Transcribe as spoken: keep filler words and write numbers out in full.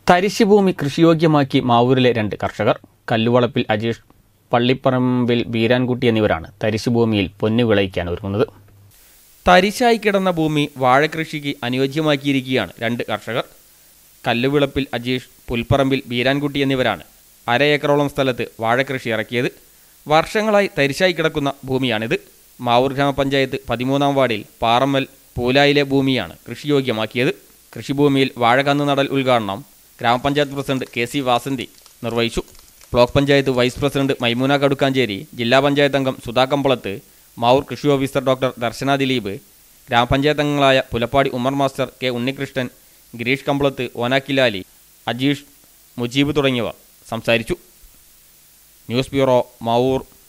തരിശുഭൂമി കൃഷിയോഗ്യമാക്കി മാവൂരിലെ രണ്ട് കർഷകർ. കല്ലുവളപ്പിൽ അജീഷ്, പള്ളിപ്പറമ്പിൽ ബീരാൻകുട്ടി എന്നിവരാണ് തരിശുഭൂമിയിൽ പൊന്നു വിളയിക്കാൻ ഒരുങ്ങുന്നത്. തരിശായി കിടന്ന ഭൂമി വാഴകൃഷിക്ക് അനുയോജ്യമാക്കിയിരിക്കുകയാണ് രണ്ട് കർഷകർ. കല്ലുവിളപ്പിൽ അജീഷ്, പുൽപ്പറമ്പിൽ ബീരാൻകുട്ടി എന്നിവരാണ് അര ഏക്കറോളം സ്ഥലത്ത് വാഴകൃഷി ഇറക്കിയത്. വർഷങ്ങളായി തരിശായി കിടക്കുന്ന ഭൂമിയാണിത്. മാവൂർ ഗ്രാമപഞ്ചായത്ത് പതിമൂന്നാം വാർഡിൽ പാറമ്മൽ പൂലായിലെ ഭൂമിയാണ് കൃഷിയോഗ്യമാക്കിയത്. കൃഷിഭൂമിയിൽ വാഴകന്ന് നടൽ ഉദ്ഘാടനം ഗ്രാമപഞ്ചായത്ത് പ്രസിഡന്റ് കെ സി വാസന്തി നിർവഹിച്ചു. Block panchayat vice president Maimoona Kadukkancheri, ജില്ലാ പഞ്ചായത്ത് അംഗം സുധാ കമ്പളത്ത്, മാവൂർ കൃഷി ഓഫീസർ ഡോക്ടർ ദർശന ദിലീപ്, ഗ്രാമപഞ്ചായത്ത് അംഗങ്ങളായ പുലപ്പാടി ഉമ്മർ മാസ്റ്റർ, കെ ഉണ്ണികൃഷ്ണൻ, ഗിരീഷ് കമ്പളത്ത്, ഓനാക്കിലാലി, അജീഷ്, മുജീബ് തുടങ്ങിയവർ സംസാരിച്ചു. News bureau, Mavoor.